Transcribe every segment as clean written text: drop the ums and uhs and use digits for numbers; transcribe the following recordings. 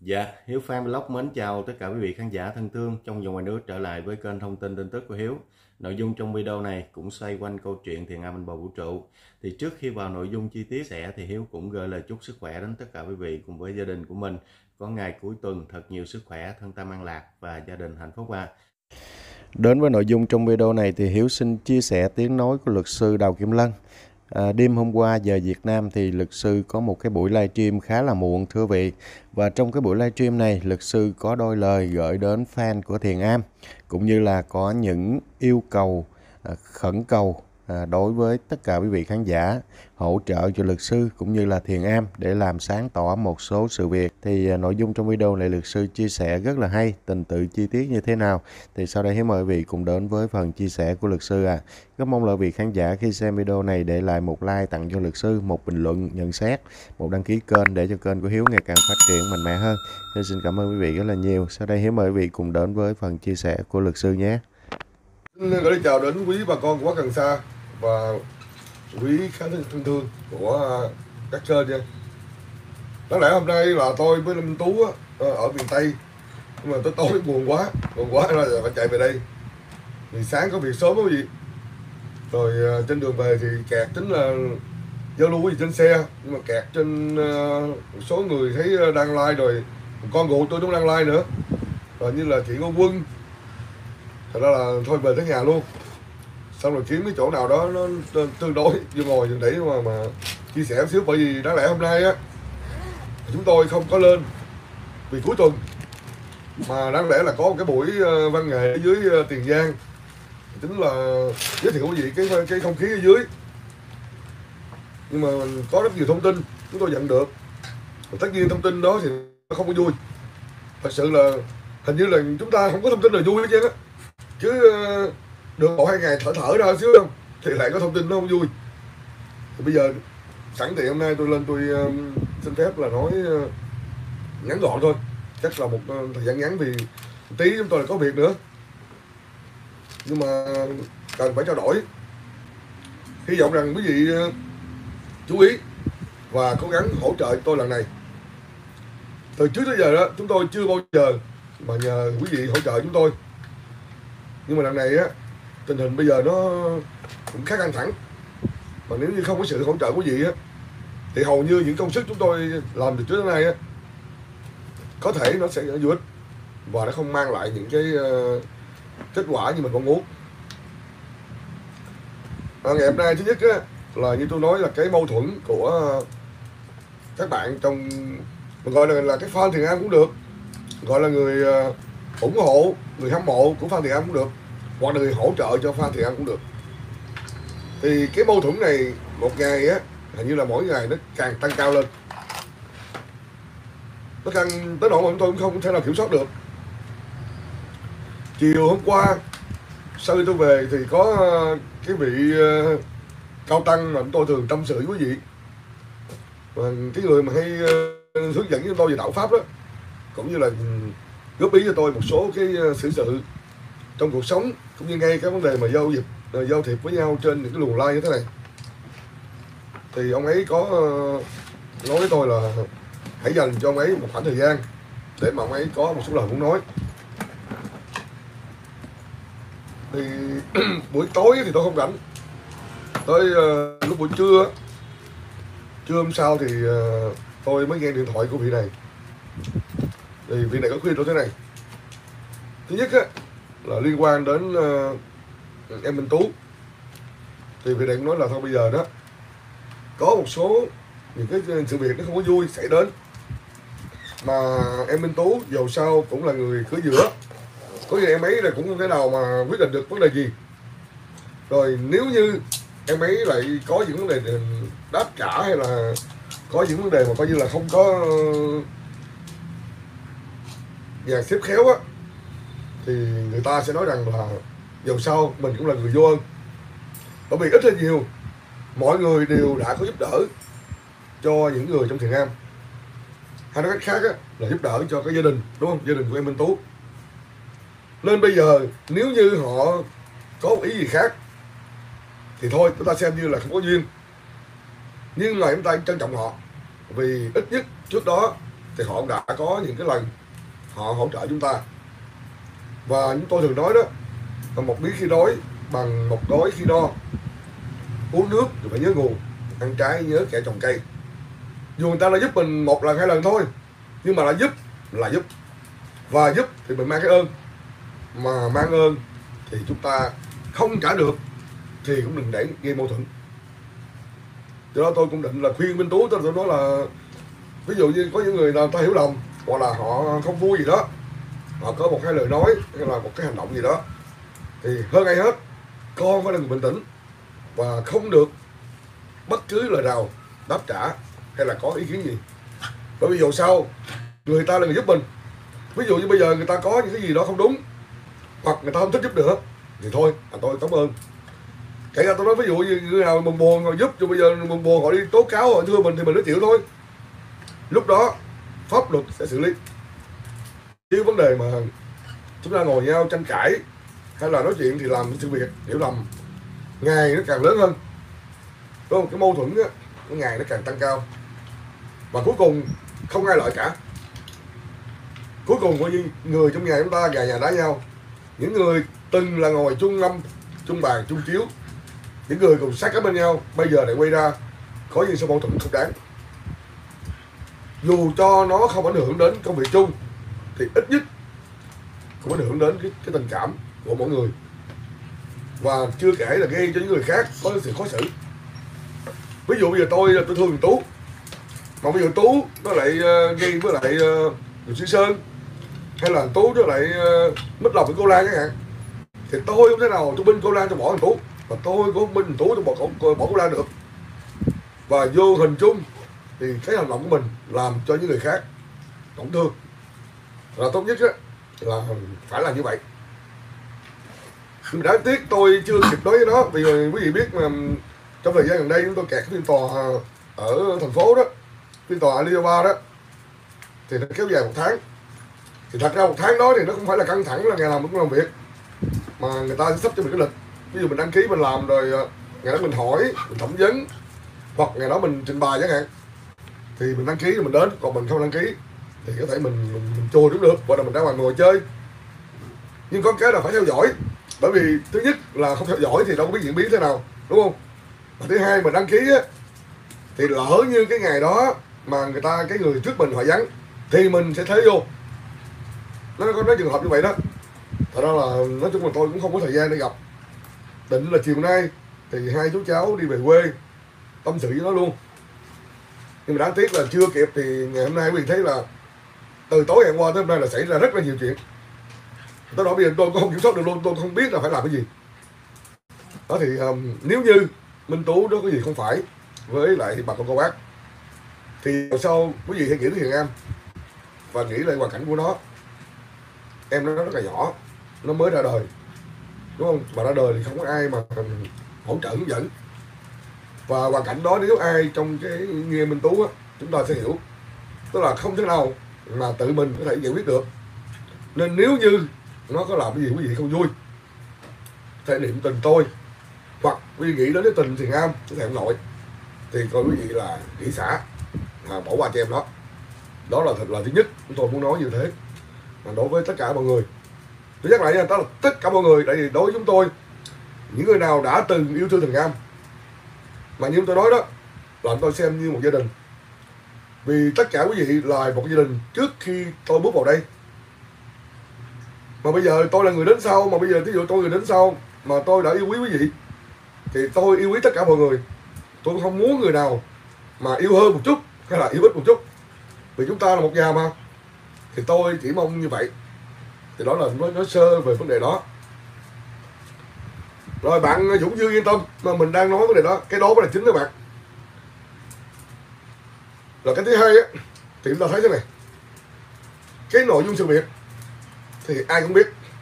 Dạ, Hiếu Fan Vlog mến chào tất cả quý vị khán giả thân thương trong và ngoài nước trở lại với kênh thông tin tin tức của Hiếu. Nội dung trong video này cũng xoay quanh câu chuyện Thiền Am Bên Bờ Vũ Trụ. Thì trước khi vào nội dung chi tiết thì Hiếu cũng gửi lời chúc sức khỏe đến tất cả quý vị cùng với gia đình của mình. Có ngày cuối tuần thật nhiều sức khỏe, thân tâm an lạc và gia đình hạnh phúc ạ. Đến với nội dung trong video này thì Hiếu xin chia sẻ tiếng nói của luật sư Đào Kim Lân. Đêm hôm qua giờ Việt Nam thì luật sư có một cái buổi livestream khá là muộn thưa quý vị. Và trong cái buổi livestream này, luật sư có đôi lời gửi đến fan của Thiền Am, cũng như là có những yêu cầu khẩn cầu đối với tất cả quý vị khán giả hỗ trợ cho luật sư cũng như là Thiền Am để làm sáng tỏ một số sự việc. Thì nội dung trong video này luật sư chia sẻ rất là hay, tình tự chi tiết như thế nào thì sau đây Hiếu mời quý vị cùng đến với phần chia sẻ của luật sư Rất mong là quý vị khán giả khi xem video này để lại một like tặng cho luật sư, một bình luận nhận xét, một đăng ký kênh để cho kênh của Hiếu ngày càng phát triển mạnh mẽ hơn. Xin cảm ơn quý vị rất là nhiều. Sau đây Hiếu mời quý vị cùng đến với phần chia sẻ của luật sư nhé. Xin gửi chào đến quý bà con của Cần Sa và quý khán giả thân thương của các kênh nha. Đáng lẽ hôm nay là tôi với Lâm Tú ở miền Tây, nhưng mà tới tối buồn quá là phải chạy về đây. Vì sáng có việc sớm quý vị. Rồi trên đường về thì kẹt, tính là giao lưu gì trên xe, nhưng mà kẹt trên một số người thấy đang like rồi, con ruột tôi cũng đang like nữa, rồi như là chị Ngô Quân. Thật ra là thôi về tới nhà luôn, xong rồi kiếm cái chỗ nào đó nó tương đối vừa ngồi để mà chia sẻ một xíu. Bởi vì đáng lẽ hôm nay chúng tôi không có lên vì cuối tuần, mà đáng lẽ là có một cái buổi văn nghệ ở dưới Tiền Giang, tính là giới thiệu quý vị cái không khí ở dưới. Nhưng mà có rất nhiều thông tin chúng tôi nhận được, và tất nhiên thông tin đó thì nó không có vui. Thật sự là hình như là chúng ta không có thông tin nào vui hết trơn á, chứ được 1-2 ngày thở ra xíu không thì lại có thông tin nó không vui. Thì bây giờ sẵn tiện hôm nay tôi lên, tôi xin phép là nói ngắn gọn thôi, chắc là một thời gian ngắn vì tí chúng tôi là có việc nữa, nhưng mà cần phải trao đổi. Hy vọng rằng quý vị chú ý và cố gắng hỗ trợ tôi lần này. Từ trước tới giờ đó chúng tôi chưa bao giờ mà nhờ quý vị hỗ trợ chúng tôi, nhưng mà lần này tình hình bây giờ nó cũng khá căng thẳng, mà nếu như không có sự hỗ trợ của quý vị thì hầu như những công sức chúng tôi làm từ trước đến nay có thể nó sẽ vô ích và nó không mang lại những cái kết quả như mình mong muốn. Ngày hôm nay thứ nhất là như tôi nói là cái mâu thuẫn của các bạn trong, mình gọi là cái fan Thiền Am cũng được, gọi là người ủng hộ, người hâm mộ của fan Thiền Am cũng được, hoặc là người hỗ trợ cho fan Thiền Am cũng được. Thì cái mâu thuẫn này một ngày hình như là mỗi ngày nó càng tăng cao lên, nó càng tới độ mà chúng tôi cũng không thể nào kiểm soát được. Chiều hôm qua sau khi tôi về thì có cái vị cao tăng mà chúng tôi thường tâm sự với quý vị, và cái người mà hay hướng dẫn với tôi về đạo pháp đó, cũng như là góp ý cho tôi một số cái xử sự trong cuộc sống, cũng như ngay cái vấn đề mà giao thiệp với nhau trên những cái luồng like như thế này. Thì ông ấy có nói với tôi là hãy dành cho ông ấy một khoảng thời gian để mà ông ấy có một số lời muốn nói. Thì buổi tối thì tôi không rảnh, tới lúc buổi trưa hôm sau thì tôi mới nghe điện thoại của vị này. Thì vị này có khuyên tôi thế này. Thứ nhất là liên quan đến em Minh Tú. Thì vị này cũng nói là thôi bây giờ đó có một số những cái sự việc nó không có vui xảy đến, mà em Minh Tú dù sao cũng là người cửa giữa, có gì em ấy là cũng không thể nào mà quyết định được vấn đề gì. Rồi nếu như em ấy lại có những vấn đề đáp trả, hay là có những vấn đề mà coi như là không có dàn xếp khéo thì người ta sẽ nói rằng là dù sao mình cũng là người vô ơn. Bởi vì ít hay nhiều mọi người đều đã có giúp đỡ cho những người trong Thiền Am, hay nói cách khác là giúp đỡ cho cái gia đình, đúng không, gia đình của em Minh Tú. Nên bây giờ nếu như họ có một ý gì khác thì thôi chúng ta xem như là không có duyên, nhưng mà chúng ta trân trọng họ, vì ít nhất trước đó thì họ đã có những cái lần họ hỗ trợ chúng ta. Và chúng tôi thường nói đó, một bí khi đói bằng một đói khi no. Uống nước thì phải nhớ nguồn, ăn trái nhớ kẻ trồng cây. Dù người ta đã giúp mình một lần hai lần thôi, nhưng mà là giúp. Và giúp thì mình mang cái ơn, mà mang ơn thì chúng ta không trả được thì cũng đừng để gây mâu thuẫn. Cho đó tôi cũng định là khuyên Minh Tú, tôi nói là ví dụ như có những người nào ta hiểu lầm, hoặc là họ không vui gì đó, họ có một hai lời nói hay là một cái hành động gì đó, thì hơn ai hết con phải là người bình tĩnh và không được bất cứ lời nào đáp trả hay là có ý kiến gì. Bởi vì dù sao người ta là người giúp mình. Ví dụ như bây giờ người ta có những cái gì đó không đúng, hoặc người ta không thích giúp nữa, thì thôi tôi cảm ơn. Kể ra tôi nói ví dụ như người nào buồn buồn họ giúp, cho bây giờ buồn buồn họ đi tố cáo họ thưa mình thì mình nói chịu thôi. Lúc đó pháp luật sẽ xử lý. Chứ vấn đề mà chúng ta ngồi nhau tranh cãi hay là nói chuyện thì làm sự việc hiểu lầm ngày nó càng lớn hơn, đúng không? Cái mâu thuẫn á, cái ngày nó càng tăng cao, và cuối cùng không ai lợi cả. Cuối cùng coi như người trong nhà chúng ta gà nhà đá nhau. Những người từng là ngồi chung lâm, chung bàn, chung chiếu, những người cùng sát cánh bên nhau, bây giờ lại quay ra có những sự mâu thuẫn không đáng. Dù cho nó không ảnh hưởng đến công việc chung thì ít nhất cũng ảnh hưởng đến cái tình cảm của mỗi người, và chưa kể là gây cho những người khác có sự khó xử. Ví dụ bây giờ tôi thương thằng Tú, mà bây giờ Tú nó lại gây với lại Sĩ Sơn, hay là Tú nó lại mất lòng với cô Lan chẳng hạn, thì tôi không thể nào tôi binh cô Lan cho bỏ thằng Tú, và tôi cũng không binh thằng Tú cho bỏ cô Lan được. Và vô hình chung thì cái hành động của mình làm cho những người khác tổn thương, là tốt nhất là phải là như vậy. Đáng tiếc tôi chưa kịp nói với nó, vì quý vị biết mà trong thời gian gần đây chúng tôi kẹt phiên tòa ở thành phố đó, phiên tòa Alibaba đó, thì nó kéo dài 1 tháng. Thì thật ra 1 tháng đó thì nó không phải là căng thẳng là ngày nào mình cũng làm việc, mà người ta sẽ sắp cho mình cái lịch. Ví dụ mình đăng ký mình làm rồi ngày đó mình hỏi, mình thẩm vấn, hoặc ngày đó mình trình bày chẳng hạn, thì mình đăng ký thì mình đến, còn mình không đăng ký thì có thể mình chùa cũng được, gọi là mình ra ngoài ngồi chơi. Nhưng có cái là phải theo dõi, bởi vì thứ nhất là không theo dõi thì đâu có biết diễn biến thế nào, đúng không? Và thứ hai mình đăng ký á, thì lỡ như cái ngày đó mà cái người trước mình họ vắng thì mình sẽ thế vô. Nó có trường hợp như vậy đó. Thật ra là nói chung là tôi cũng không có thời gian để gặp. Định là chiều nay thì hai chú cháu đi về quê tâm sự với nó luôn, nhưng mà đáng tiếc là chưa kịp. Thì ngày hôm nay quý vị thấy là từ tối ngày qua tới hôm nay là xảy ra rất là nhiều chuyện. Tới đó bây giờ tôi cũng không kiểm soát được luôn, tôi không biết là phải làm cái gì. Đó thì nếu như Minh Tú đó có gì không phải với lại bà con cô bác, thì sau quý vị hãy nghĩ đến Hiền Am và nghĩ lại hoàn cảnh của nó. Em nó rất là nhỏ, nó mới ra đời, đúng không? Mà ra đời thì không có ai mà hỗ trợ hướng dẫn. Và hoàn cảnh đó nếu ai trong cái nghe Minh Tú á, chúng ta sẽ hiểu. Tức là không thể nào mà tự mình có thể giải quyết được. Nên nếu như nó có làm cái gì quý vị không vui, thể niệm tình tôi, hoặc quý vị nghĩ đến cái tình Thiền Am, cái thằng nội, thì coi quý vị là nghĩ xả, bỏ qua cho em đó. Đó là thật là thứ nhất chúng tôi muốn nói như thế. Mà đối với tất cả mọi người, tôi nhắc lại nha, đó là tất cả mọi người. Tại vì đối với chúng tôi, những người nào đã từng yêu thương Thiền Am, mà như tôi nói đó, là tôi xem như một gia đình. Vì tất cả quý vị là một gia đình trước khi tôi bước vào đây. Mà bây giờ tôi là người đến sau, mà bây giờ ví dụ tôi người đến sau mà tôi đã yêu quý quý vị, thì tôi yêu quý tất cả mọi người. Tôi cũng không muốn người nào mà yêu hơn một chút hay là yêu ít một chút, vì chúng ta là một nhà mà. Thì tôi chỉ mong như vậy. Thì đó là nói sơ về vấn đề đó. Rồi bạn Dũng Dương yên tâm, mà mình đang nói vấn đề đó, cái đó mới là chính đó bạn. Rồi cái thứ hai á, thì chúng ta thấy thế này, cái nội dung sự việc thì ai cũng biết,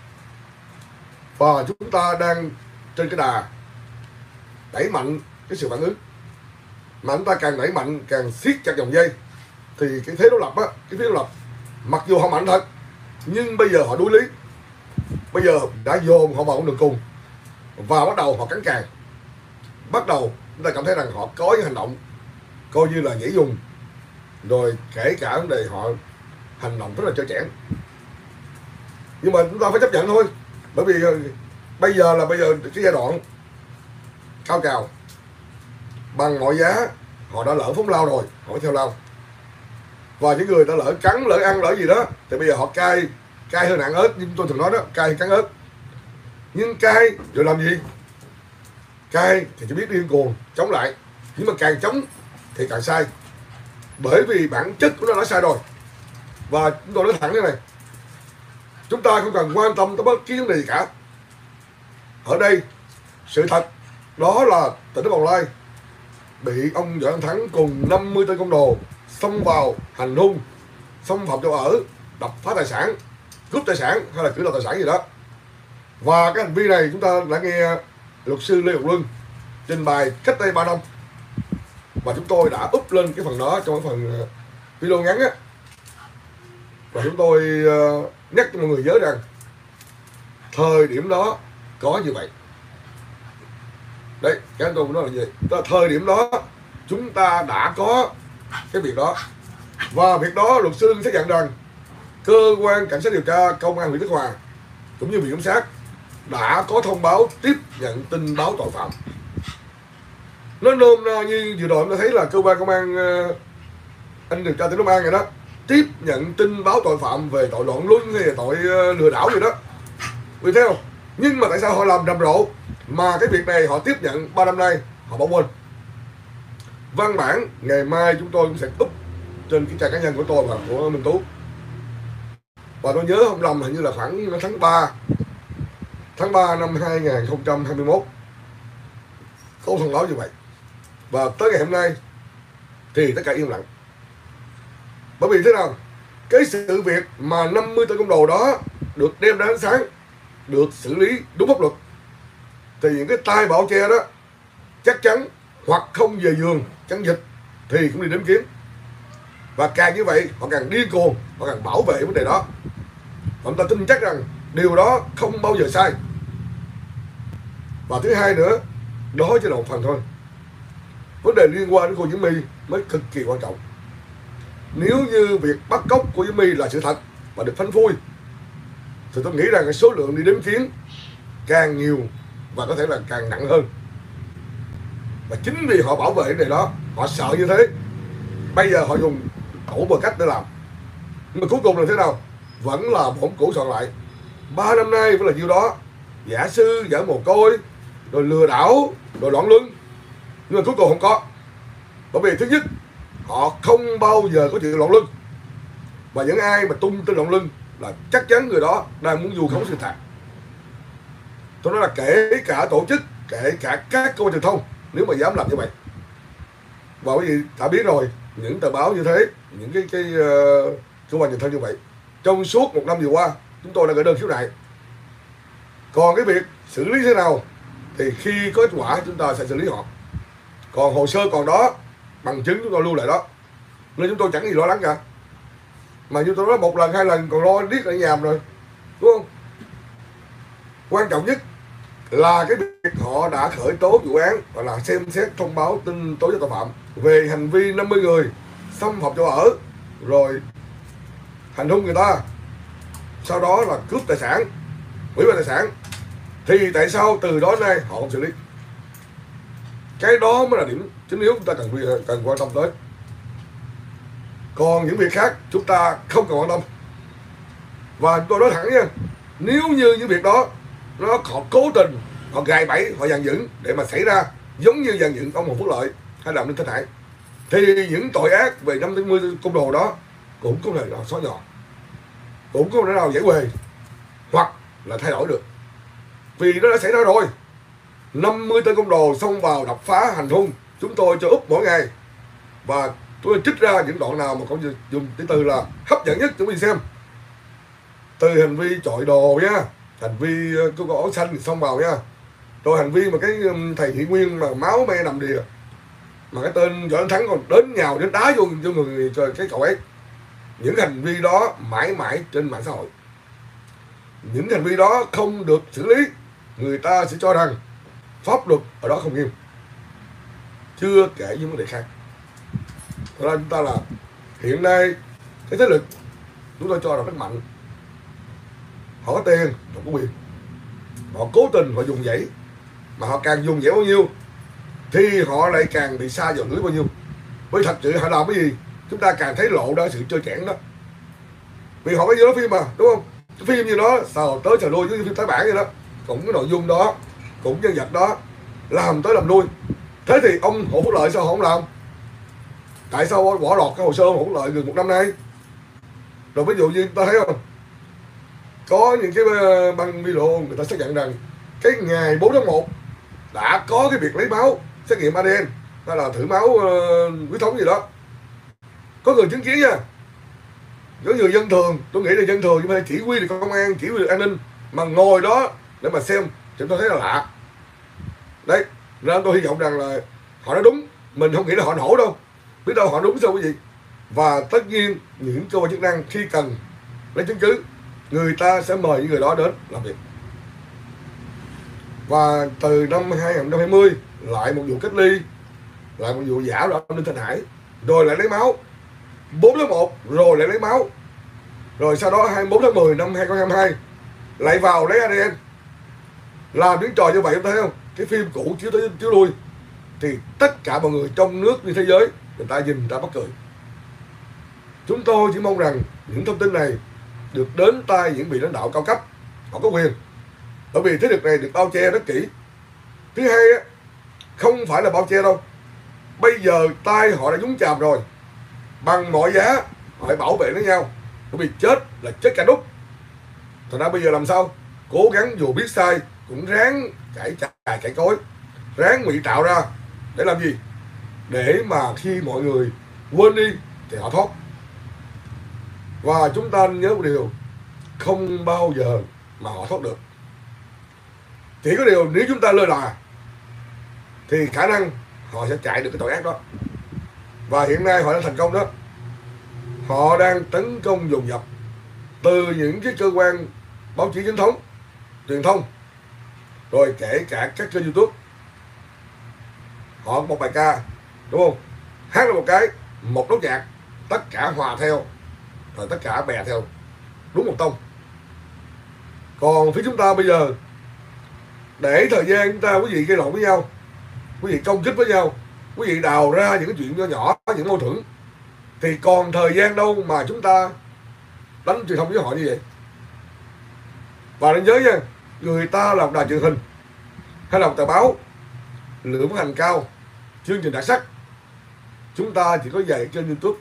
và chúng ta đang trên cái đà đẩy mạnh cái sự phản ứng. Mà chúng ta càng đẩy mạnh, càng siết chặt dòng dây, thì cái thế đối lập á, cái thế đối lập mặc dù họ mạnh thật, nhưng bây giờ họ đuối lý. Bây giờ đã dồn họ vào con đường cùng, và bắt đầu họ cắn càng. Bắt đầu chúng ta cảm thấy rằng họ có những hành động coi như là nhảy dùng, rồi kể cả vấn đề họ hành động rất là trơ trẽn. Nhưng mà chúng ta phải chấp nhận thôi, bởi vì bây giờ cái giai đoạn cao trào, bằng mọi giá họ đã lỡ phóng lao rồi, họ phải theo lao. Và những người đã lỡ cắn, lỡ ăn, lỡ gì đó thì bây giờ họ cay hơn ăn ớt, như tôi thường nói đó, cay cắn ớt. Nhưng cay rồi làm gì? Cay thì chỉ biết điên cuồng chống lại, nhưng mà càng chống thì càng sai, bởi vì bản chất của nó đã sai rồi. Và chúng tôi nói thẳng thế này, chúng ta không cần quan tâm tới bất kỳ vấn đề gì cả. Ở đây sự thật đó là tỉnh Đồng Nai bị ông Võ Văn Thắng cùng 50 tên côn đồ xông vào hành hung, xâm phạm chỗ ở, đập phá tài sản, cướp tài sản hay là cưỡng đoạt tài sản gì đó. Và cái hành vi này chúng ta đã nghe luật sư Lê Ngọc Luân trình bày cách đây 3 năm, và chúng tôi đã up lên cái phần đó trong cái phần video ngắn á. Và chúng tôi nhắc cho mọi người nhớ rằng thời điểm đó có như vậy. Đấy, cái tôi nói là gì? Đó, thời điểm đó chúng ta đã có cái việc đó. Và việc đó luật sư xác nhận rằng cơ quan cảnh sát điều tra công an huyện Đức Hòa cũng như viện kiểm sát đã có thông báo tiếp nhận tin báo tội phạm. Nó nôm na như vừa rồi chúng ta thấy là cơ quan công an anh điều tra tỉnh Long An này đó, tiếp nhận tin báo tội phạm về tội loạn luân hay là tội lừa đảo gì đó, vì thế không? Nhưng mà tại sao họ làm rầm rộ mà cái việc này họ tiếp nhận 3 năm nay họ bỏ quên? Văn bản ngày mai chúng tôi cũng sẽ up trên cái trang cá nhân của tôi và của Minh Tú. Và tôi nhớ không lầm hình như là khoảng tháng 3 năm 2021 có thông báo như vậy. Và tới ngày hôm nay thì tất cả im lặng. Bởi vì thế nào? Cái sự việc mà 50 tên côn đồ đó được đem ra ánh sáng, được xử lý đúng pháp luật, thì những cái tay bảo che đó chắc chắn hoặc không về giường chắn dịch thì cũng đi đếm kiếm. Và càng như vậy họ càng điên cuồng, họ càng bảo vệ vấn đề đó. Và chúng ta tin chắc rằng điều đó không bao giờ sai. Và thứ hai nữa, đó chỉ là một phần thôi. Vấn đề liên quan đến cô Diễm My mới cực kỳ quan trọng. Nếu như việc bắt cóc của Diễm My là sự thật và được phanh phui, thì tôi nghĩ rằng cái số lượng đi đếm kiếm càng nhiều và có thể là càng nặng hơn. Và chính vì họ bảo vệ cái này đó, họ sợ như thế, bây giờ họ dùng đủ mọi cách để làm. Nhưng mà cuối cùng là thế nào? Vẫn là bổn cũ soạn lại. 3 năm nay vẫn là nhiêu đó, giả sư, giả mồ côi, rồi lừa đảo, rồi loạn luân. Nhưng mà cuối cùng không có. Bởi vì thứ nhất, họ không bao giờ có chuyện loạn luân. Và những ai mà tung tin loạn luân là chắc chắn người đó đang muốn vu khống sự thật. Tôi nói là kể cả tổ chức, kể cả các cơ quan truyền thông, nếu mà dám làm như vậy. Và bởi vì đã biết rồi, những tờ báo như thế, những cái cơ quan truyền thông như vậy, trong suốt 1 năm vừa qua chúng tôi đã gửi đơn khiếu nại. Còn cái việc xử lý thế nào thì khi có kết quả chúng ta sẽ xử lý họ. Còn hồ sơ còn đó, bằng chứng chúng tôi lưu lại đó, nên chúng tôi chẳng gì lo lắng cả. Mà như tôi nói 1 lần 2 lần còn lo điếc ở nhà rồi, đúng không? Quan trọng nhất là cái việc họ đã khởi tố vụ án và là xem xét thông báo tin tố giác tội phạm về hành vi 50 người xâm phạm chỗ ở, rồi hành hung người ta, sau đó là cướp tài sản, hủy hoại tài sản. Thì tại sao từ đó nay họ không xử lý? Cái đó mới là điểm chính yếu chúng ta cần quan tâm tới. Còn những việc khác chúng ta không cần quan tâm. Và tôi nói thẳng nha, nếu như những việc đó họ cố tình, họ gài bẫy, họ dàn dựng để mà xảy ra giống như dàn dựng ông Hồ Phước Lợi hay làm Đinh Thanh Hải, thì những tội ác về 50 côn đồ đó cũng không thể nào xóa nhòa, cũng không thể nào giải huề hoặc là thay đổi được. Vì nó đã xảy ra rồi. 50 tên côn đồ xông vào đập phá hành hung, chúng tôi cho úp mỗi ngày. Và tôi trích ra những đoạn nào mà còn dùng cái từ là hấp dẫn nhất chúng mình xem. Từ hành vi chọi đồ nha, hành vi cô có áo xanh thì xông vào nha, rồi hành vi mà cái thầy Thị Nguyên mà máu me nằm đìa, mà cái tên Võ Văn Thắng còn đến nhào đến đá vô người cái cậu ấy. Những hành vi đó mãi mãi trên mạng xã hội. Những hành vi đó không được xử lý, người ta sẽ cho rằng pháp luật ở đó không nghiêm. Chưa kể những vấn đề khác. Thật ra chúng ta là hiện nay cái thế lực chúng tôi cho là rất mạnh, họ có tiền, họ có quyền, họ cố tình họ dùng dãy, mà họ càng dùng dãy bao nhiêu thì họ lại càng bị sa vào lưới bao nhiêu. Bởi thật sự họ làm cái gì chúng ta càng thấy lộ ra sự trơ trẽn đó, vì họ có như đó phim mà, đúng không? Cái phim như đó sờ tới sờ lui, với phim tái bản vậy đó, cũng cái nội dung đó, cũng nhân vật đó, làm tới làm lui. Thế thì ông Hồ Phúc Lợi sao họ không làm? Tại sao bỏ lọt cái hồ sơ Hồ Phúc Lợi gần 1 năm nay? Rồi ví dụ như ta thấy không, có những cái băng video người ta xác nhận rằng cái ngày 4 tháng 1 đã có cái việc lấy máu xét nghiệm ADN hay là thử máu huyết thống gì đó, có người chứng kiến nha. Có người dân thường, tôi nghĩ là dân thường nhưng mà chỉ huy được công an, chỉ huy được an ninh mà ngồi đó để mà xem thì tôi thấy là lạ đấy. Nên tôi hy vọng rằng là họ nói đúng, mình không nghĩ là họ nổ đâu, biết đâu họ đúng sao quý vị. Và tất nhiên những cơ quan chức năng khi cần lấy chứng cứ, người ta sẽ mời những người đó đến làm việc. Và từ năm 2020 lại một vụ cách ly, lại một vụ giả của ông Đinh Thanh Hải, rồi lại lấy máu 4 tháng 1, rồi lại lấy máu, rồi sau đó 24 tháng 10 năm 2022 lại vào lấy ADN, làm những trò như vậy. Em thấy không, cái phim cũ chiếu tới chiếu lui thì tất cả mọi người trong nước như thế giới người ta nhìn, người ta mắc cười. Chúng tôi chỉ mong rằng những thông tin này được đến tay những vị lãnh đạo cao cấp, họ có quyền, bởi vì thế lực này được bao che rất kỹ. Thứ hai không phải là bao che đâu, bây giờ tay họ đã nhúng chàm rồi, bằng mọi giá họ phải bảo vệ lẫn nhau, bởi vì chết là chết cả đúc. Thành ra bây giờ làm sao cố gắng dù biết sai cũng ráng cãi cối, ráng ngụy tạo ra để làm gì, để mà khi mọi người quên đi thì họ thoát. Và chúng ta nhớ một điều, không bao giờ mà họ thoát được. Chỉ có điều nếu chúng ta lơ là thì khả năng họ sẽ chạy được cái tội ác đó. Và hiện nay họ đã thành công đó. Họ đang tấn công dồn dập từ những cái cơ quan báo chí chính thống, truyền thông, rồi kể cả các kênh YouTube. Họ một bài ca, đúng không? Hát là một cái, một nốt nhạc, tất cả hòa theo, rồi tất cả bè theo, đúng một tông. Còn phía chúng ta bây giờ, để thời gian chúng ta quý vị gây lộn với nhau, quý vị công kích với nhau, quý vị đào ra những cái chuyện nhỏ nhỏ, những mâu thuẫn, thì còn thời gian đâu mà chúng ta đánh truyền thông với họ như vậy. Và nên nhớ nha, người ta làm đài truyền hình hay là một tờ báo, lượng phát hành cao, chương trình đặc sắc, chúng ta chỉ có dạy trên YouTube,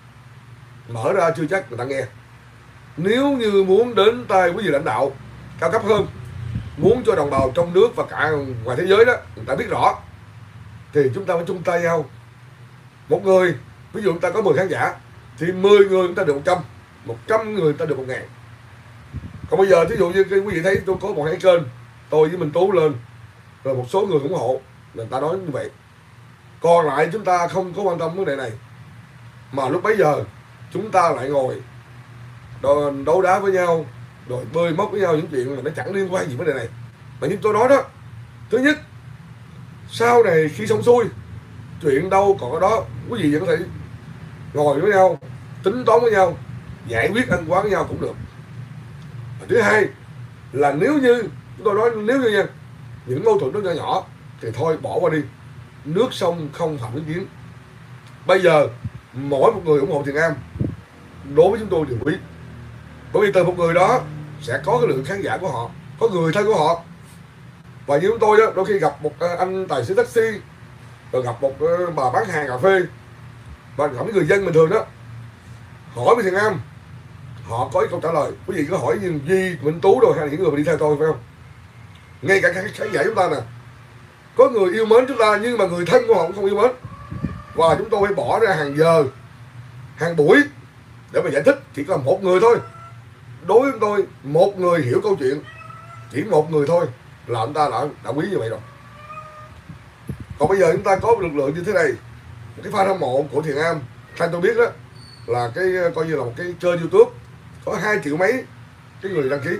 mở ra chưa chắc người ta nghe. Nếu như muốn đến tay quý vị lãnh đạo cao cấp hơn, muốn cho đồng bào trong nước và cả ngoài thế giới đó người ta biết rõ, thì chúng ta phải chung tay nhau. Một người, ví dụ chúng ta có 10 khán giả thì 10 người chúng ta được 100, 100 người chúng ta được 1.000. Còn bây giờ thí dụ như quý vị thấy tôi có một cái kênh, tôi với Minh Tú lên, rồi một số người ủng hộ, người ta nói như vậy. Còn lại chúng ta không có quan tâm vấn đề này, mà lúc bấy giờ chúng ta lại ngồi đấu đá với nhau, rồi bơi móc với nhau những chuyện mà nó chẳng liên quan gì vấn đề này. Mà như tôi nói đó, thứ nhất, sau này khi xong xuôi, chuyện đâu còn ở đó, quý vị vẫn có thể ngồi với nhau, tính toán với nhau, giải quyết ân oán với nhau cũng được. Và thứ hai là nếu như, tôi nói nếu như nha, những mâu thuẫn nhỏ nhỏ thì thôi bỏ qua đi, nước sông không phạm nước giếng. Bây giờ mỗi một người ủng hộ Thiện Am đối với chúng tôi đều quý, bởi vì từ một người đó sẽ có cái lượng khán giả của họ, có người thân của họ. Và như chúng tôi đó, đôi khi gặp một anh tài xế taxi, rồi gặp một bà bán hàng cà phê, và gặp những người dân bình thường đó, hỏi với Thiện Am, họ có câu trả lời. Quý vị có hỏi như Duy, Minh Tú rồi hay là những người mà đi theo tôi phải không? Ngay cả khán giả chúng ta nè, có người yêu mến chúng ta nhưng mà người thân của họ cũng không yêu mến, và chúng tôi phải bỏ ra hàng giờ, hàng buổi để mà giải thích. Chỉ có một người thôi, đối với chúng tôi một người hiểu câu chuyện, chỉ một người thôi là chúng ta đã quý như vậy rồi. Còn bây giờ chúng ta có một lực lượng như thế này, cái fan hâm mộ của Thiện Am, theo tôi biết đó là cái coi như là một cái kênh YouTube có 2 triệu mấy cái người đăng ký.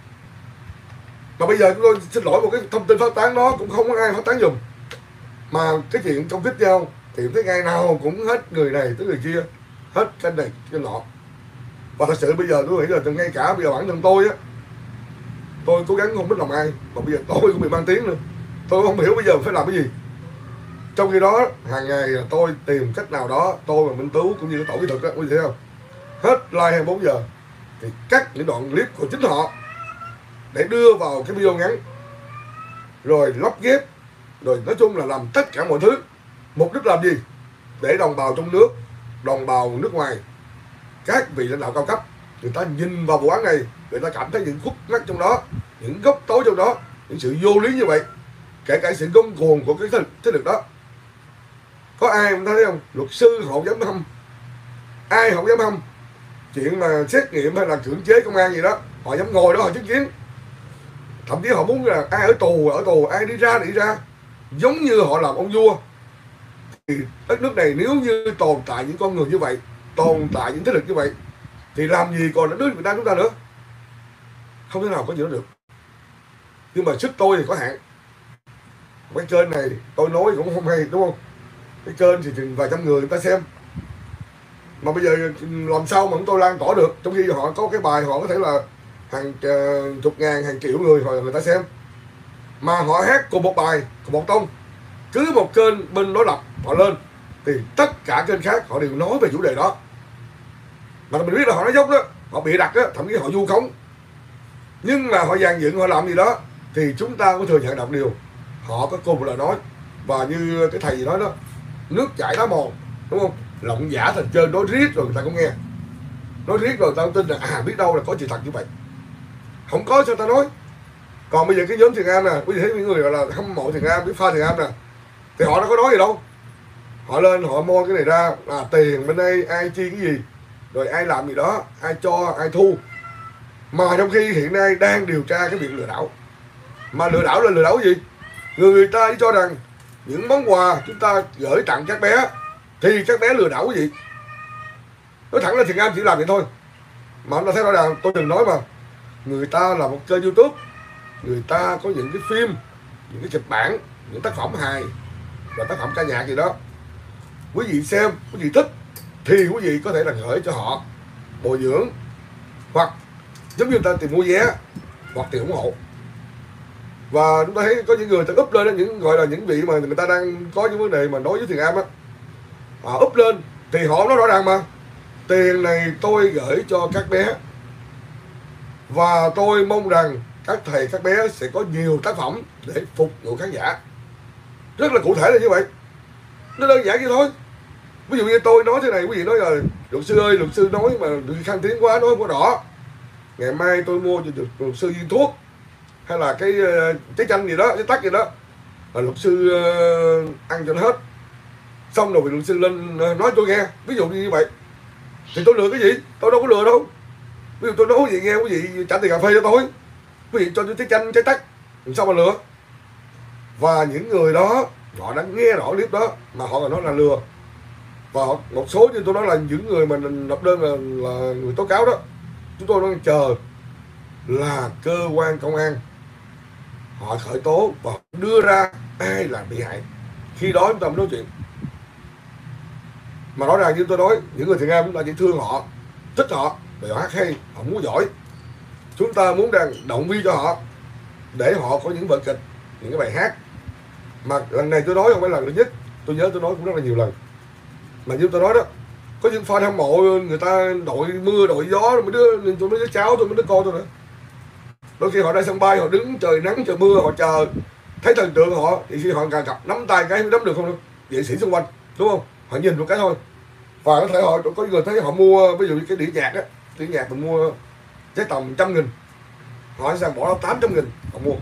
Mà bây giờ chúng tôi xin lỗi, một cái thông tin phát tán đó cũng không có ai phát tán dùm, mà cái chuyện công kích nhau thì thấy ngày nào cũng hết người này tới người kia, hết cái này cái nọ. Và thật sự bây giờ tôi nghĩ là ngay cả bây giờ bản thân tôi á, tôi cố gắng không biết lòng ai, mà bây giờ tôi cũng bị mang tiếng nữa, tôi không hiểu bây giờ phải làm cái gì. Trong khi đó hàng ngày tôi tìm cách nào đó, tôi và Minh Tú cũng như tổ kỹ thuật đó, quý vị thấy không, hết live 24 giờ thì cắt những đoạn clip của chính họ để đưa vào cái video ngắn, rồi lắp ghép, rồi nói chung là làm tất cả mọi thứ. Mục đích làm gì? Để đồng bào trong nước, đồng bào nước ngoài, các vị lãnh đạo cao cấp, người ta nhìn vào vụ án này, người ta cảm thấy những khúc mắc trong đó, những góc tối trong đó, những sự vô lý như vậy, kể cả sự ngông cuồng của cái thế lực đó. Có ai không thấy không? Luật sư họ dám hâm, ai họ dám hâm chuyện mà xét nghiệm hay là cưỡng chế công an gì đó, họ dám ngồi đó họ chứng kiến. Thậm chí họ muốn là ai ở tù, ai đi ra, giống như họ làm ông vua. Thì đất nước này nếu như tồn tại những con người như vậy, tồn tại những thế lực như vậy, thì làm gì còn đất nước Việt Nam chúng ta nữa? Không thể nào có gì đó được. Nhưng mà sức tôi thì có hạn. Cái kênh này tôi nói cũng không hay, đúng không? Cái kênh thì chừng vài trăm người ta xem, mà bây giờ làm sao mà chúng tôi lan tỏa được, trong khi họ có cái bài họ có thể là hàng chục ngàn, hàng triệu người ta xem, mà họ hát cùng một bài, cùng một tông, cứ một kênh bên đối lập họ lên thì tất cả kênh khác họ đều nói về chủ đề đó. Mà mình biết là họ nói dốc đó, họ bịa đặt đó, thậm chí họ vu khống, nhưng mà họ dàn dựng, họ làm gì đó thì chúng ta có thừa nhận đọc điều họ có cùng một lời nói. Và như cái thầy gì nói đó, nước chảy đá mòn, đúng không? Lộng giả thành chơi, nói riết rồi người ta cũng nghe, nói riết rồi người ta cũng tin là biết đâu là có sự thật như vậy. Không có sao ta nói. Còn bây giờ cái nhóm Thiền Am nè, quý vị thấy những người gọi là hâm mộ Thiền Am, biết pha Thiền Am nè, thì họ đâu có nói gì đâu. Họ lên họ mua cái này ra, tiền bên đây ai chi cái gì, rồi ai làm gì đó, ai cho ai thu. Mà trong khi hiện nay đang điều tra cái việc lừa đảo. Mà lừa đảo là lừa đảo gì? Người ta cho rằng những món quà chúng ta gửi tặng các bé thì các bé lừa đảo cái gì? Nói thẳng là Thiền Am chỉ làm vậy thôi. Mà chúng ta thấy rõ ràng, tôi đừng nói mà, người ta là một kênh YouTube, người ta có những cái phim, những cái kịch bản, những tác phẩm hài và tác phẩm ca nhạc gì đó. Quý vị xem, quý vị thích thì quý vị có thể là gửi cho họ bồi dưỡng, hoặc giống như người ta tìm mua vé, hoặc tiền ủng hộ. Và chúng ta thấy có những người ta up lên đó, những gọi là những vị mà người ta đang có những vấn đề mà đối với Thiền Am á, họ up lên thì họ nói rõ ràng mà, tiền này tôi gửi cho các bé và tôi mong rằng các thầy các bé sẽ có nhiều tác phẩm để phục vụ khán giả. Rất là cụ thể là như vậy, nó đơn giản vậy thôi. Ví dụ như tôi nói thế này, quý vị nói là luật sư ơi, luật sư nói mà khăn tiếng quá, nói không có rõ, ngày mai tôi mua cho luật sư viên thuốc hay là cái trái chanh gì đó, trái tắc gì đó, là luật sư ăn cho nó hết, xong rồi luật sư lên nói tôi nghe, ví dụ như vậy, thì tôi lừa cái gì? Tôi đâu có lừa đâu. Ví dụ tôi nói gì nghe, quý vị trả tiền cà phê cho tôi, quý vị cho tôi trái chanh, trái tắc, làm sao mà lừa? Và những người đó họ đã nghe rõ clip đó mà họ còn nói là lừa. Và một số như tôi nói là những người mà nộp đơn là người tố cáo đó, chúng tôi đang chờ là cơ quan công an họ khởi tố và đưa ra ai là bị hại, khi đó chúng ta mới nói chuyện. Mà rõ ràng như tôi nói, những người Thiền Am chúng ta chỉ thương họ, thích họ để họ hát hay, họ múa giỏi. Chúng ta muốn đang động viên cho họ để họ có những vở kịch, những cái bài hát. Mà lần này tôi nói không phải lần thứ nhất, tôi nhớ tôi nói cũng rất là nhiều lần. Mà như tôi nói đó, có những fan hâm mộ người ta đội mưa đội gió, mấy đứa cháu tôi, mấy đứa con tôi nữa, đôi khi họ ra sân bay, họ đứng trời nắng trời mưa, họ chờ thấy thần tượng họ, thì khi họ càng gặp nắm tay cái mới nắm được không đâu, nghệ sĩ xung quanh, đúng không? Họ nhìn một cái thôi. Và có thể họ có người thấy họ mua, ví dụ như cái đĩa nhạc á, đĩa nhạc mình mua trái tầm 100.000, họ sang bỏ ra 800.000 họ mua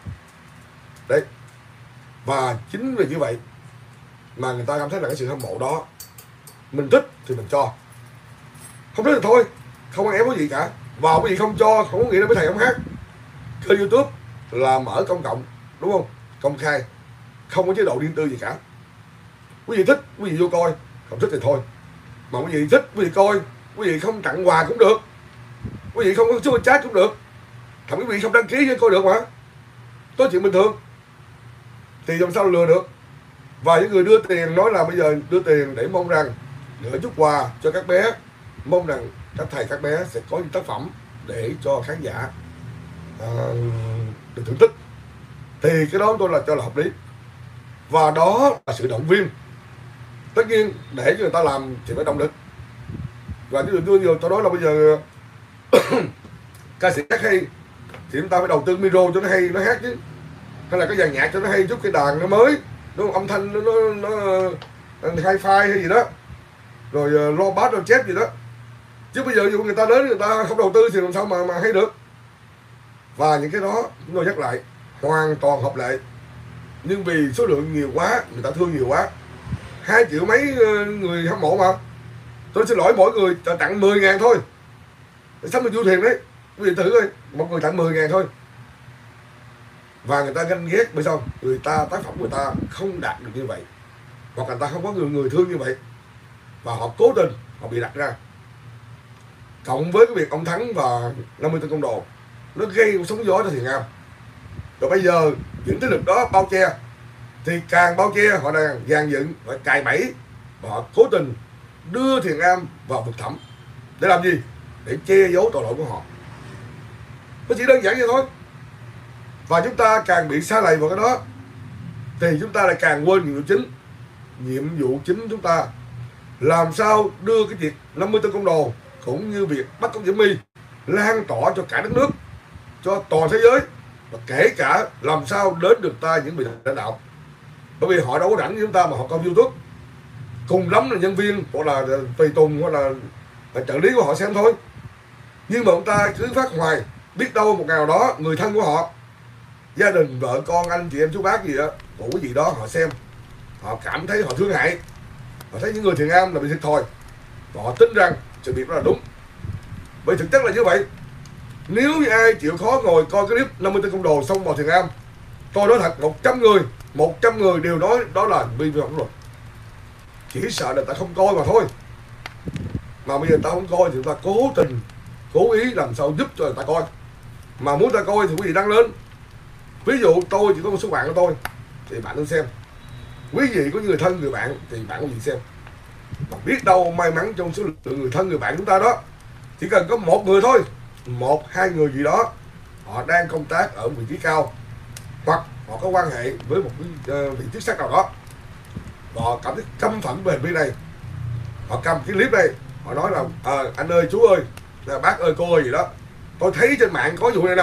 đấy. Và chính vì như vậy mà người ta cảm thấy là cái sự hâm mộ đó, mình thích thì mình cho, không thích thì thôi, không có ép cái gì cả. Vào cái gì không cho không có nghĩa là mấy thầy không hát. Kênh YouTube là mở công cộng, đúng không? Công khai, không có chế độ riêng tư gì cả. Quý vị thích quý vị vô coi, không thích thì thôi. Mà quý vị thích quý vị coi, quý vị không tặng quà cũng được, quý vị không có super chat cũng được, thậm chí quý vị không đăng ký cho coi được mà, có chuyện bình thường. Thì làm sao lừa được? Và những người đưa tiền nói là bây giờ đưa tiền để mong rằng gửi chút quà cho các bé, mong rằng các thầy các bé sẽ có những tác phẩm để cho khán giả được thưởng thức. Thì cái đó tôi là cho là hợp lý, và đó là sự động viên. Tất nhiên để cho người ta làm thì phải động lực. Và ví dụ tôi nói là bây giờ ca sĩ hát hay thì chúng ta phải đầu tư micro cho nó hay, nó hát chứ, hay là cái dàn nhạc cho nó hay, chút cái đàn nó mới, đúng không? Âm thanh nó hi-fi hay gì đó, rồi lo bass lo chép gì đó. Chứ bây giờ dù người ta đến người ta không đầu tư thì làm sao mà hay được. Và những cái đó chúng tôi nhắc lại hoàn toàn hợp lệ, nhưng vì số lượng nhiều quá, người ta thương nhiều quá, 2 triệu mấy người hâm mộ mà, tôi xin lỗi, mỗi người tặng 10.000 thôi, sắm được du thuyền đấy. Quý vị thử coi, một người tặng 10.000 thôi. Và người ta ganh ghét bởi sao? Người ta tác phẩm người ta không đạt được như vậy, hoặc người ta không có người thương như vậy, và họ cố tình họ bị đặt ra. Cộng với cái việc ông Thắng và 50 tên côn đồ, nó gây sóng gió cho Thiền Am. Rồi bây giờ những thế lực đó bao che, thì càng bao che họ đang dàn dựng, họ cài bẫy, và họ cố tình đưa Thiền Am vào vực thẳm. Để làm gì? Để che giấu tội lỗi của họ. Nó chỉ đơn giản vậy thôi. Và chúng ta càng bị sa lầy vào cái đó thì chúng ta lại càng quên nhiệm vụ chính. Nhiệm vụ chính chúng ta làm sao đưa cái việc 50 tên côn đồ cũng như việc bắt cóc Diễm My lan tỏa cho cả đất nước, cho toàn thế giới, và kể cả làm sao đến được ta những vị lãnh đạo. Bởi vì họ đâu có rảnh với chúng ta mà họ coi YouTube, cùng lắm là nhân viên hoặc là tùy tùng hoặc là trợ lý của họ xem thôi. Nhưng mà chúng ta cứ phát hoài, biết đâu một ngày nào đó người thân của họ, gia đình, vợ con, anh chị em chú bác gì đó, của cái gì đó họ xem, họ cảm thấy họ thương hại, họ thấy những người Thiền Am là bị thiệt thòi, và họ tin rằng sự việc đó là đúng. Bởi thực chất là như vậy. Nếu như ai chịu khó ngồi coi cái clip 50 tên côn đồ xông vào Thiền Am, tôi nói thật, 100 người đều nói đó là vi phạm pháp luật. Chỉ sợ là ta không coi mà thôi. Mà bây giờ ta không coi thì ta cố tình, cố ý làm sao giúp cho người ta coi. Mà muốn ta coi thì quý vị đăng lên. Ví dụ tôi chỉ có một số bạn của tôi thì bạn nên xem. Quý vị có người thân người bạn thì bạn có gì xem. Mà biết đâu may mắn trong số lượng người thân người bạn chúng ta đó, chỉ cần có một người thôi, 1-2 người gì đó, họ đang công tác ở vị trí cao, hoặc họ có quan hệ với một vị chức sắc nào đó, và họ cảm thấy căm phẫn về hành vi này, họ cầm cái clip này, họ nói là anh ơi, chú ơi, bác ơi, cô ơi gì đó, tôi thấy trên mạng có vụ này nè,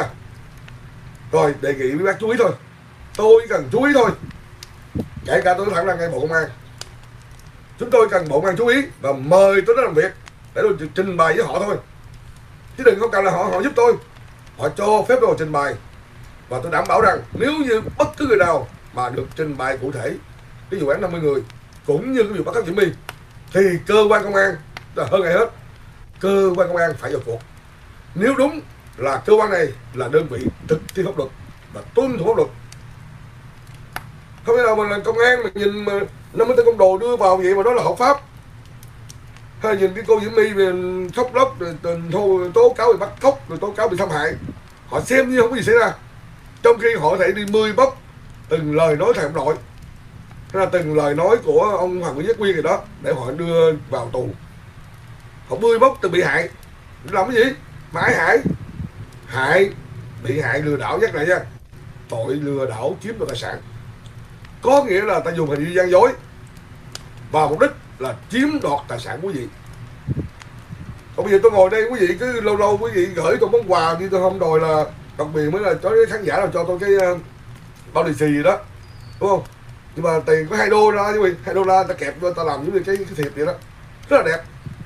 rồi đề nghị với bác chú ý thôi, tôi chỉ cần chú ý thôi. Kể cả tôi nói thẳng là ngay Bộ Công an, chúng tôi cần Bộ Công an chú ý và mời tôi đến làm việc để tôi trình bày với họ thôi, chứ đừng có cần là họ giúp tôi, họ cho phép tôi trình bày. Và tôi đảm bảo rằng nếu như bất cứ người nào mà được trình bày cụ thể cái vụ án 50 người cũng như cái việc bắt cóc Diễm My, thì cơ quan công an là hơn ai hết, cơ quan công an phải vào cuộc. Nếu đúng là cơ quan này là đơn vị thực thi pháp luật và tuân thủ pháp luật, không thể nào mà là công an mà nhìn mà 50 tên côn đồ đưa vào vậy mà đó là hợp pháp. Hay là nhìn cái cô Diễm My về khóc lóc rồi tố cáo bị bắt cóc, rồi tố cáo bị xâm hại, họ xem như không có gì xảy ra, trong khi họ có thể đi mươi bóc từng lời nói thầy ông nội, hay là từng lời nói của ông Hoàng Nguyễn Nhất Quyên gì đó để họ đưa vào tù. Họ mươi bóc từng bị hại làm cái gì mà ai hại bị hại lừa đảo, nhắc lại nha, tội lừa đảo chiếm đoạt tài sản, có nghĩa là ta dùng hành vi gian dối và mục đích là chiếm đoạt tài sản của quý vị. Còn bây giờ tôi ngồi đây, quý vị cứ lâu lâu quý vị gửi tôi món quà như tôi không đòi, là đặc biệt mới là cho cái khán giả nào cho tôi cái bao lì xì gì đó, đúng không? Nhưng mà tiền có $2 chứ gì, $2 ta kẹp vô ta làm giống như cái thiệp vậy đó, rất là đẹp.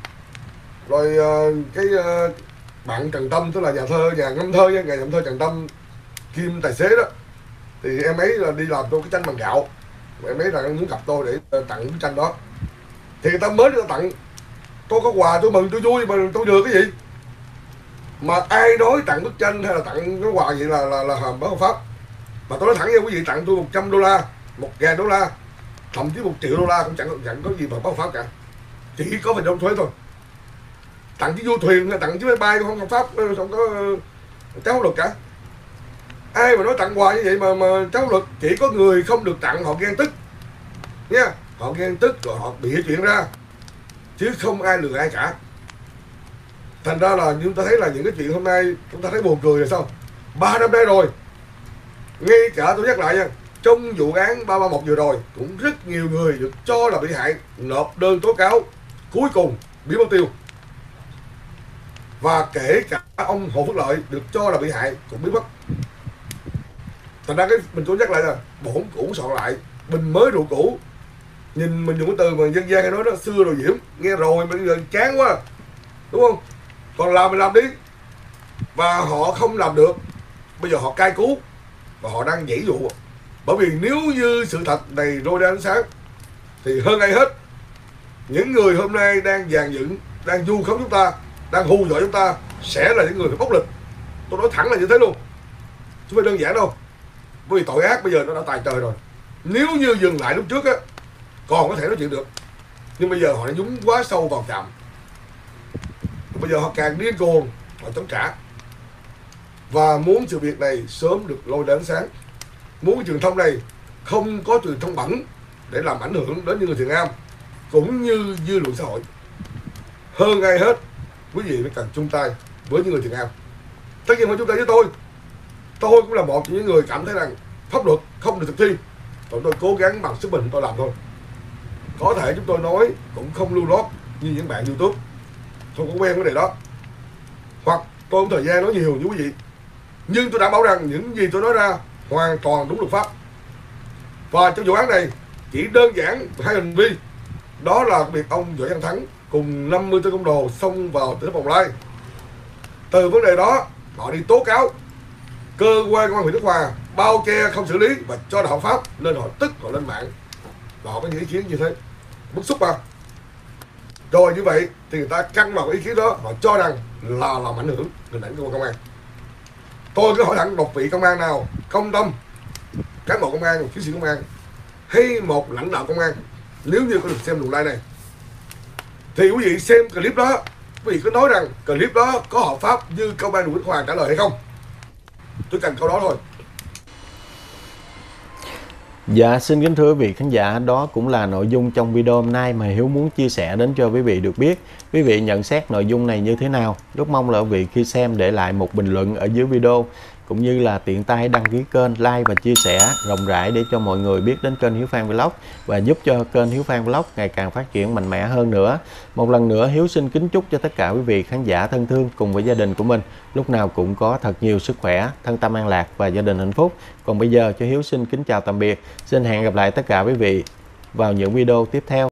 Rồi cái bạn Trần Tâm, tức là nhà ngâm thơ nha, ngầm thơ Trần Tâm Kim tài xế đó, thì em ấy là đi làm tôi cái tranh bằng gạo, em ấy là muốn gặp tôi để tặng cái tranh đó, thì người ta mới người ta tặng tôi có quà, tôi mừng tôi vui, mà tôi được cái gì mà ai nói tặng bức tranh hay là tặng cái quà vậy là hàm bất hợp pháp. Mà tôi nói thẳng với quý vị, tặng tôi $100, $1.000, thậm chí $1 triệu cũng chẳng có gì mà bất hợp pháp cả, chỉ có phải đóng thuế thôi. Tặng chiếc du thuyền hay tặng chiếc máy bay không hợp pháp, không có trái pháp luật cả. Ai mà nói tặng quà như vậy mà trái pháp luật, chỉ có người không được tặng họ ghen tức nha, họ ghen tức rồi họ bịa chuyện ra, chứ không ai lừa ai cả. Thành ra là chúng ta thấy là những cái chuyện hôm nay chúng ta thấy buồn cười là sao? 3 năm nay rồi, ngay cả tôi nhắc lại nha, trong vụ án 331 vừa rồi cũng rất nhiều người được cho là bị hại nộp đơn tố cáo, cuối cùng bị mất tiêu. Và kể cả ông Hồ Phước Lợi được cho là bị hại cũng bị mất. Thành ra cái mình cũng nhắc lại là bổn cũ soạn lại, bình mới rượu cũ. Nhìn mình dùng cái từ mà dân gian hay nói đó, xưa rồi diễm, nghe rồi bây giờ chán quá, đúng không? Còn làm mình làm đi. Và họ không làm được, bây giờ họ cai cứu và họ đang giãy dụ. Bởi vì nếu như sự thật này rôi ra ánh sáng thì hơn ai hết, những người hôm nay đang dàn dựng, đang vu khống chúng ta, đang hù dọa chúng ta sẽ là những người phải bóc lịch. Tôi nói thẳng là như thế luôn, chứ không phải đơn giản đâu. Bởi vì tội ác bây giờ nó đã tài trời rồi. Nếu như dừng lại lúc trước á còn có thể nói chuyện được, nhưng bây giờ họ đã nhúng quá sâu vào chạm. Bây giờ họ càng điên cuồng, họ chống trả và muốn sự việc này sớm được lôi đến sáng, muốn truyền thông này không có truyền thông bẩn để làm ảnh hưởng đến những người thiện am cũng như dư luận xã hội. Hơn ai hết, quý vị phải cần chung tay với những người thiện am. Tất nhiên phải chung tay với tôi cũng là một trong những người cảm thấy rằng pháp luật không được thực thi, còn tôi cố gắng bằng sức mình tôi làm thôi. Có thể chúng tôi nói cũng không lưu loát như những bạn YouTube, tôi cũng quen vấn đề đó, hoặc tôi không thời gian nói nhiều như quý vị, nhưng tôi đảm bảo rằng những gì tôi nói ra hoàn toàn đúng luật pháp. Và trong vụ án này chỉ đơn giản hai hành vi, đó là việc ông Võ Văn Thắng cùng 50 tên côn đồ xông vào tỉnh Đồng Nai. Từ vấn đề đó họ đi tố cáo cơ quan công an huyện Đức Hòa bao che không xử lý và cho là hợp pháp, nên họ tức, họ lên mạng và họ có những ý kiến như thế, bức xúc mà. Rồi như vậy thì người ta căn vào ý kiến đó, họ cho rằng là làm ảnh hưởng hình ảnh cơ quan công an. Tôi cứ hỏi thẳng một vị công an nào công tâm, cán bộ công an, một chiến sĩ công an hay một lãnh đạo công an, nếu như có được xem luồng live này thì quý vị xem clip đó, quý vị có nói rằng clip đó có hợp pháp như công an huyện Đức Hòa trả lời hay không? Tôi cần câu đó thôi. Dạ, xin kính thưa quý vị khán giả, đó cũng là nội dung trong video hôm nay mà Hiếu muốn chia sẻ đến cho quý vị được biết. Quý vị nhận xét nội dung này như thế nào? Rất mong là quý vị khi xem để lại một bình luận ở dưới video, cũng như là tiện tay đăng ký kênh, like và chia sẻ rộng rãi để cho mọi người biết đến kênh Hiếu Phan Vlog và giúp cho kênh Hiếu Phan Vlog ngày càng phát triển mạnh mẽ hơn nữa. Một lần nữa Hiếu xin kính chúc cho tất cả quý vị khán giả thân thương cùng với gia đình của mình lúc nào cũng có thật nhiều sức khỏe, thân tâm an lạc và gia đình hạnh phúc. Còn bây giờ cho Hiếu xin kính chào tạm biệt. Xin hẹn gặp lại tất cả quý vị vào những video tiếp theo.